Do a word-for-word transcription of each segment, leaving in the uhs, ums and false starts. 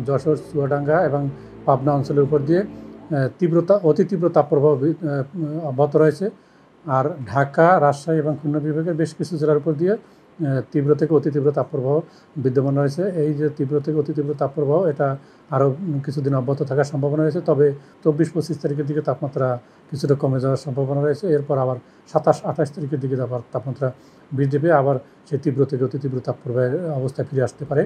যশোর, চুয়াডাঙ্গা এবং পাবনা অঞ্চলের উপর দিয়ে তীব্রতা অতি তীব্র তাপপ্রবাহ অব্যাহত রয়েছে। আর ঢাকা, রাজশাহী এবং খুলনা বিভাগের বেশ কিছু জেলার উপর দিয়ে তীব্র থেকে অতি তীব্র তাপপ্রবাহ বিদ্যমান রয়েছে। এই যে তীব্র থেকে অতি তীব্র তাপপ্রবাহ, এটা আরও কিছুদিন অব্যাহত থাকার সম্ভাবনা রয়েছে। তবে চব্বিশ পঁচিশ তারিখের দিকে তাপমাত্রা কিছুটা কমে যাওয়ার সম্ভাবনা রয়েছে। এরপর আবার সাতাশ আঠাশ তারিখের দিকে আবার তাপমাত্রা বৃদ্ধি পেয়ে আবার সেই তীব্র থেকে অতি তীব্র তাপপ্রবাহের অবস্থায় ফিরে আসতে পারে।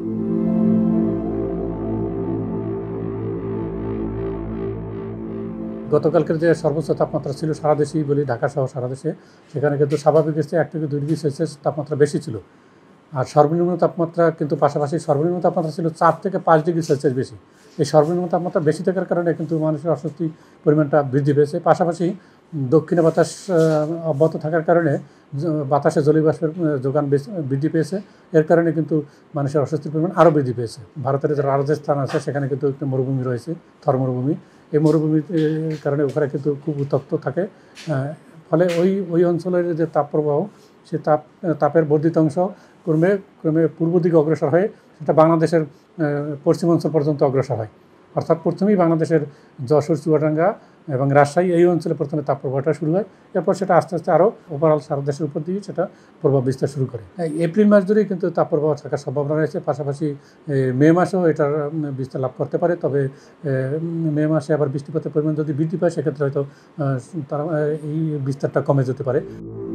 গতকালকের যে সর্বোচ্চ তাপমাত্রা ছিল সারা দেশেই বলি, ঢাকা সহ সারা দেশে, সেখানে কিন্তু স্বাভাবিক চেয়ে এক থেকে দুই ডিগ্রি সেলসিয়াস তাপমাত্রা বেশি ছিল। আর সর্বনিম্ন তাপমাত্রা কিন্তু পাশাপাশি সর্বনিম্ন তাপমাত্রা ছিল চার থেকে পাঁচ ডিগ্রি সেলসিয়াস বেশি। এই সর্বনিম্ন তাপমাত্রা বেশি থাকার কারণে কিন্তু মানুষের অস্বস্তি পরিমাণটা বৃদ্ধি পেয়েছে। পাশাপাশি দক্ষিণে বাতাস অব্যাহত থাকার কারণে বাতাসে জলীয়বাষ্পের যোগান বৃদ্ধি পেয়েছে। এর কারণে কিন্তু মানুষের অস্বস্তির পরিমাণ আরও বৃদ্ধি পেয়েছে। ভারতের যে রাজস্থান আছে, সেখানে কিন্তু একটি মরুভূমি রয়েছে, থর মরুভূমি। এই মরুভূমির কারণে ওখানে কিন্তু খুব উত্তপ্ত থাকে। ফলে ওই ওই অঞ্চলের যে তাপপ্রবাহ, সে তাপ তাপের বর্ধিত অংশ ক্রমে ক্রমে পূর্ব দিকে অগ্রসর হয়ে সেটা বাংলাদেশের পশ্চিম অঞ্চল পর্যন্ত অগ্রসর হয়। অর্থাৎ প্রথমেই বাংলাদেশের যশোর, চুয়াডাঙ্গা এবং রাজশাহী এই অঞ্চলে প্রথমে তাপপ্রবাহটা শুরু হয়। এরপর সেটা আস্তে আস্তে আরও ওভারঅল সারা দেশের উপর দিয়ে সেটা প্রভাব বিস্তার শুরু করে। এপ্রিল মাস জুড়েই কিন্তু তাপপ্রবাহ থাকার সম্ভাবনা রয়েছে। পাশাপাশি মে মাসেও এটার বিস্তার লাভ করতে পারে। তবে মে মাসে আবার বৃষ্টিপাতের পরিমাণ যদি বৃদ্ধি পায়, সেক্ষেত্রে হয়তো তারা এই বিস্তারটা কমে যেতে পারে।